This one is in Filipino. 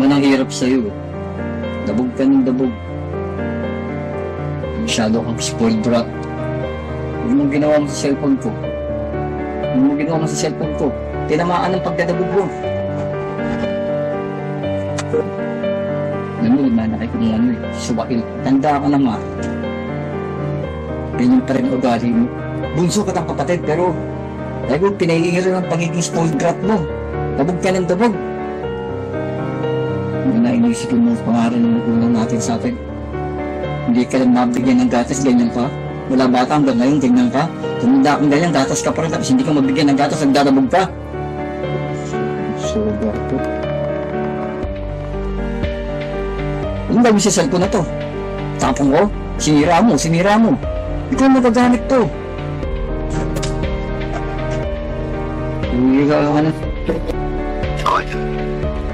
naman ang hirap sa'yo eh. Dabog ka ng dabog. Masyado kang spoiled brat. Huwag mong ginawa mo sa cellphone ko. Huwag mong ginawa mo sa cellphone ko. Tinamaan ang pagdadabog mo. Alam mo, nanakay ko ng ano eh. Subakil. Tanda ka na nga. Ganyan pa rin ang ugali mo. Bunso ka ng kapatid pero dahil mo pinaiiral ang pagiging spoiled brat mo. Dabog ka ng dabog. Hindi na inisip yung mga pangaral ng magulang natin sa atin. Hindi ka lang mabigyan ng gatas, ganyan ka. Wala bata hanggang ngayon, ganyan ka. Tumunda kang ganyan, gatas ka pa rin. Tapos hindi ka mabigyan ng gatas, nagdadabog ka. So, gato. Ano gawin sa cellphone na to? Tapong ko? Sinira mo, sinira mo. Ikaw magagamit to. Uwi ka na.